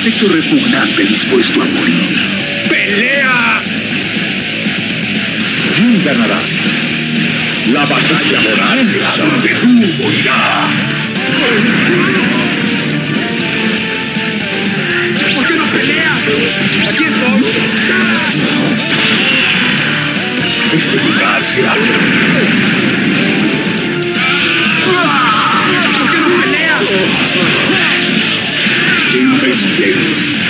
insecto repugnante dispuesto a morir. ¡Pelea! ¿Quién ganará? La batalla moral será donde tú morirás. ¿Por qué no pelea? Aquí estoy. Este lugar será... ¿Por qué no pelea? Invencibles.